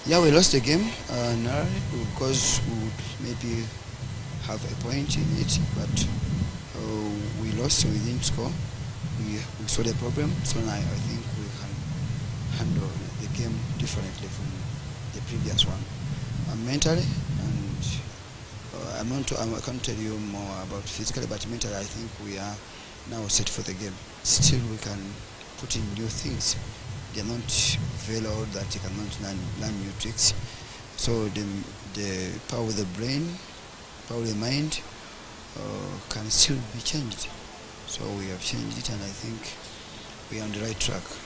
Yeah, we lost the game narrowly because we would maybe have a point in it, but we lost, so we didn't score. We saw the problem, so now I think we can handle the game differently from the previous one. Mentally, and I can't tell you more about physically, but mentally I think we are now set for the game. Still, we can put in new things. They're not very old that you cannot learn new tricks. So the power of the brain, power of the mind can still be changed. So we have changed it, and I think we are on the right track.